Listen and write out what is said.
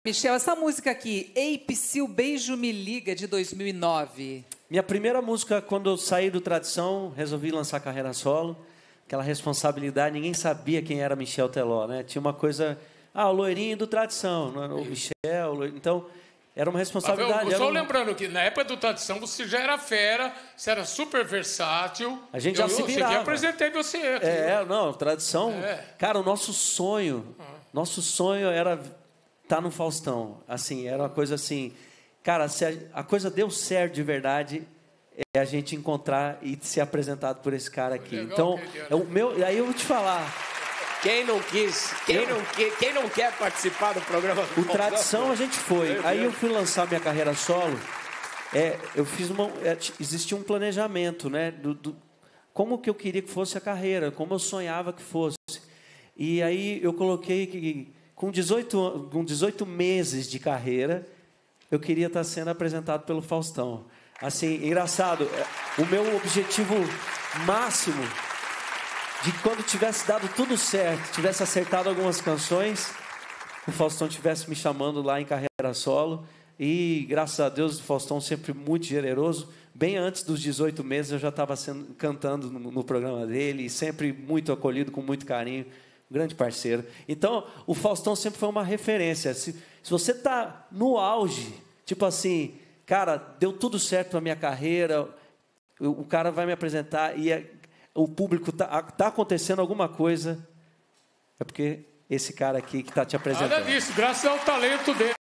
Michel, essa música aqui, Ei, Psyu, Beijo Me Liga, de 2009. Minha primeira música, quando eu saí do Tradição, resolvi lançar carreira solo. Aquela responsabilidade, ninguém sabia quem era Michel Teló, né? Tinha uma coisa... o loirinho do Tradição, não era o Michel. Então, era uma responsabilidade. Só lembrando que na época do Tradição você já era fera, você era super versátil. A gente já se virava. Eu apresentei você aqui. Tradição... Cara, o nosso sonho era estar no Faustão. Assim, era uma coisa assim... Cara, se a coisa deu certo de verdade... é a gente encontrar e ser apresentado por esse cara aqui. Então, aí eu vou te falar. Quem não quer participar do programa? O Tradição a gente foi. Aí eu fui lançar minha carreira solo. Eu fiz existia um planejamento, né? Como que eu queria que fosse a carreira, como eu sonhava que fosse. E aí eu coloquei que com 18 meses de carreira, eu queria estar sendo apresentado pelo Faustão. Assim, engraçado, o meu objetivo máximo de quando tivesse dado tudo certo, tivesse acertado algumas canções, o Faustão tivesse me chamando lá em carreira solo. E, graças a Deus, o Faustão sempre muito generoso. Bem antes dos 18 meses, eu já estava cantando no programa dele, e sempre muito acolhido, com muito carinho. Um grande parceiro. Então, o Faustão sempre foi uma referência. Se você está no auge, tipo assim... Cara, deu tudo certo na minha carreira, o cara vai me apresentar e o público tá acontecendo alguma coisa, é porque esse cara aqui que está te apresentando. Nada disso, graças ao talento dele.